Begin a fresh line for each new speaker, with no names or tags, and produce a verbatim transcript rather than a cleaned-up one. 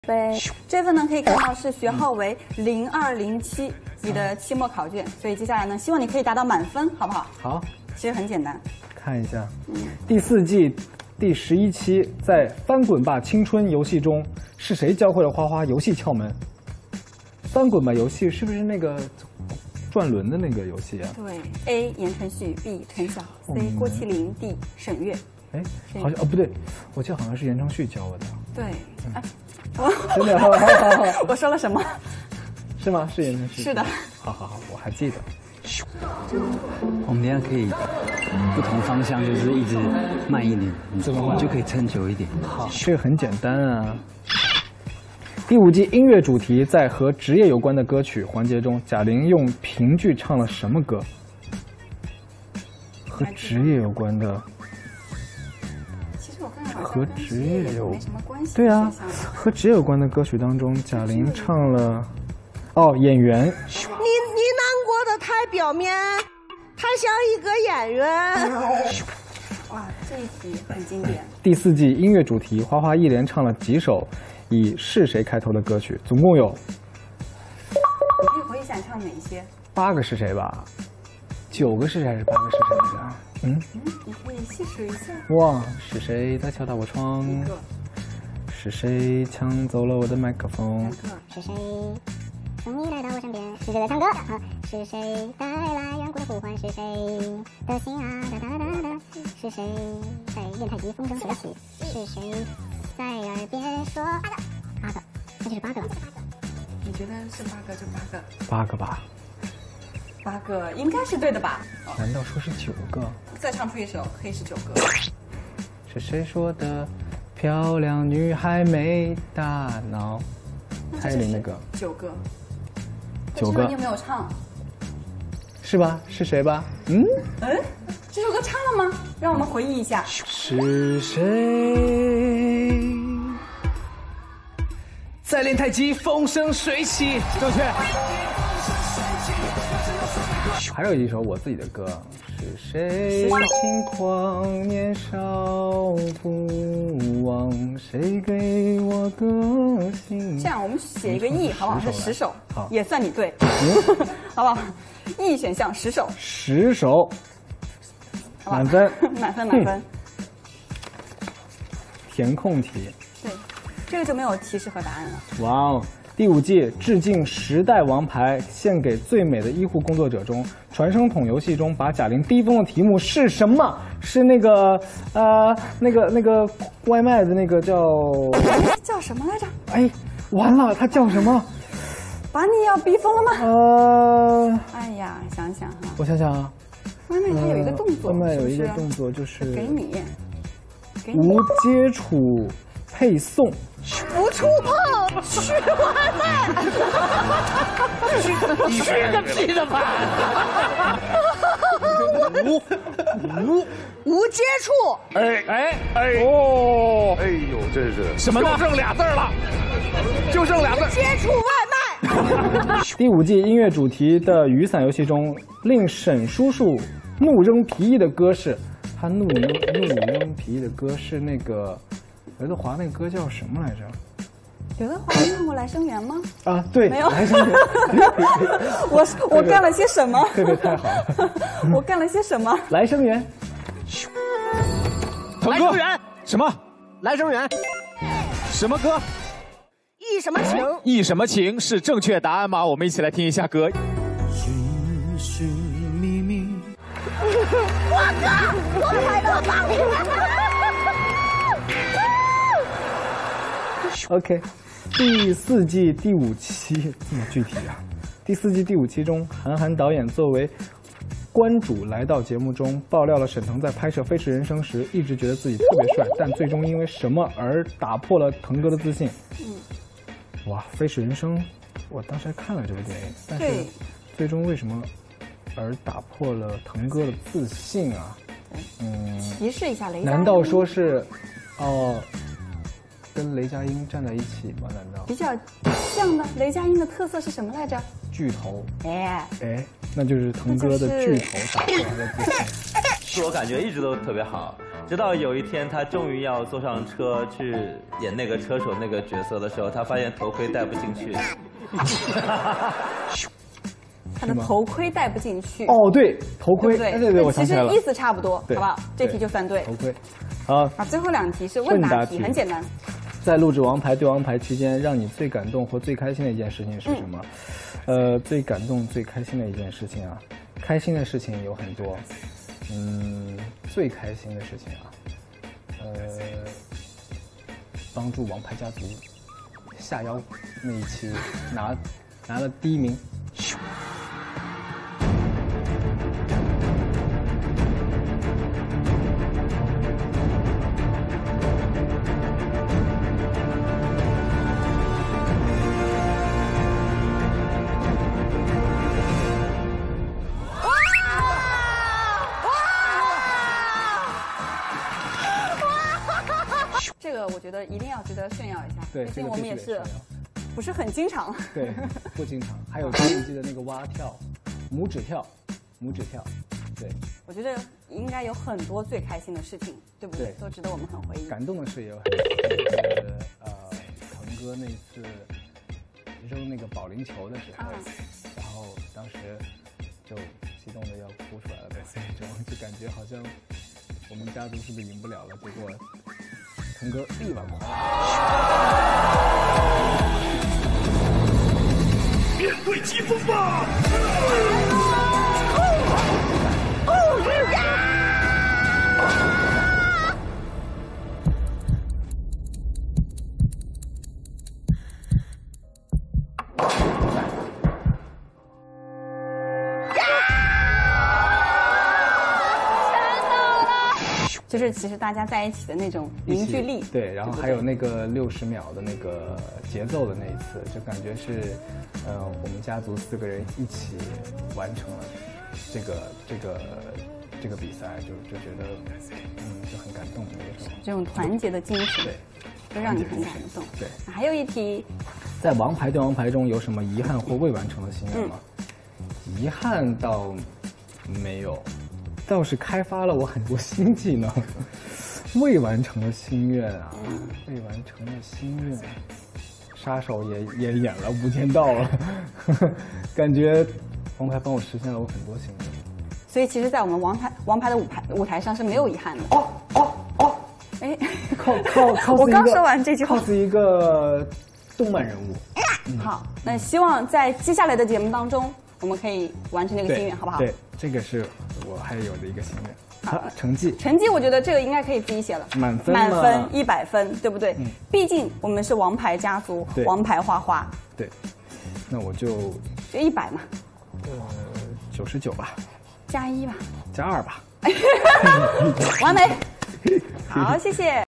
对，这份呢可以看到是学号为零二零七你的期末考卷，所以接下来呢，希望你可以达到满分，好不好？
好，
其实很简单。
看一下，嗯、第四季第十一期，在《翻滚吧青春》游戏中，是谁教会了花花游戏窍门？翻滚吧游戏是不是那个转轮的那个游戏啊？
对 ，A 言承旭 ，B 陈晓 ，C 郭麒麟 ，D 沈月。
哎，好像哦不对，我记得好像是言承旭教我的。
对，
嗯、
哎，
真的，好好好，
我说了什么？
是吗？是言承旭。
是的。
好好好，我还记得。
我们等下可以不同方向，就是一直慢一点，
怎么慢
就可以撑久一点。
好，这个很简单啊。第五季音乐主题在和职业有关的歌曲环节中，贾玲用评剧唱了什么歌？和职业有关的。
其实我看看
和职业有
没什么关系。
对啊，和职业有关的歌曲当中，贾玲唱了，哦，演员。
你你难过的太表面，太像一个演员。
哇，这一题很经典。
第四季音乐主题，花花一连唱了几首以是谁开头的歌曲，总共有。
你可以回忆一下，你唱哪一些？
八个是谁吧？九个是谁还是八个是谁来着？嗯
嗯，你可以细数一下。
哇，是谁在敲打我窗？
一个。
是谁抢走了我的麦克风？
是谁送你来到我身边？是谁在唱歌？啊，是谁带来远古的呼唤？是谁的心啊？哒哒哒哒哒。是谁在练太极风筝学习？是谁在耳边说？八个，那就是八个。
你觉得是八个就八个？
八个吧。
八个应该是对的吧？
难道说是九个？
再唱出一首，可以是九个。
是谁说的？漂亮女孩没大脑。蔡依林那个。
九个。
九个。
你有没有唱？
是吧？是谁吧？嗯。
嗯，这首歌唱了吗？让我们回忆一下。
是谁
在练太极，风生水起？正确。
还有一首我自己的歌，是谁轻狂年少不忘，谁给我个心。
这样我们写一个 E 好不好？是十首，
好，
也算你对，好不好 ？E 选项十首，
十首，满分，
满分，满分。
填空题，
对，这个就没有提示和答案了。
哇哦！第五季致敬时代王牌，献给最美的医护工作者中，传声筒游戏中把贾玲逼疯的题目是什么？是那个呃那个那个外卖的那个叫
叫什么来着？
哎，完了，它叫什么？
把你要逼疯了吗？
呃，
哎呀，想想哈，
我想想啊，
外卖它有一个动作，
外卖有一个动作就是
给你，给
你无接触配送。
不触碰，取外卖，
吃个屁的饭！
无无无接触，
哎哎哎哦，哎呦，真是什么呢？就剩俩字了，就剩俩字，
接触外卖。
第五季音乐主题的雨伞游戏中，令沈叔叔怒扔皮衣的歌是，他怒扔怒扔皮衣的歌是那个。刘德华那个歌叫什么来着？
刘德华唱过《来生缘》吗？
啊，对，
没有。
来生缘。
我我干了些什么？
这个太好了。
我干了些什么？
来生缘。
腾哥，什么？
来生缘。
什么歌？
忆什么情？
忆什么情是正确答案吗？我们一起来听一下歌。寻寻觅觅。
我靠！我拍到放你了。
OK， 第四季第五期这么具体啊！第四季第五期中，韩寒导演作为关主来到节目中，爆料了沈腾在拍摄《飞驰人生》时一直觉得自己特别帅，但最终因为什么而打破了腾哥的自信。嗯，哇，《飞驰人生》，我当时还看了这个电影，但是最终为什么而打破了腾哥的自信啊？
嗯，提示一下雷。
难道说是，哦？跟雷佳音站在一起吗？难道
比较像呢？雷佳音的特色是什么来着？
巨头。
哎
哎，那就是腾哥的巨头打破了自信。
自我感觉一直都特别好， 直到有一天，他终于要坐上车去演那个车手那个角色的时候，他发现头盔戴不进去。
他的头盔戴不进去。
哦，对，头盔，
对
对对对，我想起来了。
其实意思差不多，好
对
不好？这题就算对。
头盔。好，
啊，最后两题是问答题，很简单。
在录制《王牌对王牌》期间，让你最感动或最开心的一件事情是什么？嗯、呃，最感动、最开心的一件事情啊，开心的事情有很多。嗯，最开心的事情啊，呃，帮助王牌家族下腰那一期拿拿了第一名。
这个我觉得一定要值得炫耀一下，
对，
毕竟我们也是不是很经常。
对，不经常。还有高年级的那个蛙跳、拇指跳、拇指跳，对。
我觉得应该有很多最开心的事情，对不对？
对，
都值得我们很回忆。
感动的事也有很多，就是呃，腾哥那次扔那个保龄球的时候，啊、然后当时就激动的要哭出来了，在心中就感觉好像我们家族是不是赢不了了？结果腾哥力挽狂澜。
面对疾风吧！
就是其实大家在一起的那种凝聚力，
对，然后还有那个六十秒的那个节奏的那一次，就感觉是，呃，我们家族四个人一起完成了这个这个这个比赛，就就觉得，嗯，就很感动的那个时候。
这种团结的精神，
对，
会让你很感动。
对，
还有一题，
在王牌对王牌中有什么遗憾或未完成的心愿吗？嗯、遗憾倒没有。倒是开发了我很多新技能，未完成的心愿啊，未完成的心愿，杀手也也演了，无间道了，感觉王牌帮我实现了我很多心愿。
所以其实，在我们王牌王牌的舞台舞台上是没有遗憾的。
哦哦哦！
哎，
靠靠靠！
我刚说完这句话，
cos 一个动漫人物。
嗯、好，那希望在接下来的节目当中，我们可以完成这个心愿，好不好？
对，这个是我还有的一个心愿。好，成绩，
成绩，我觉得这个应该可以自己写了。
满分，
满分一百分，对不对？
嗯。
毕竟我们是王牌家族，王牌花花。
对。那我就
就一百嘛。
呃，九十九吧。
加一吧。
加二吧。
完美。好，谢谢。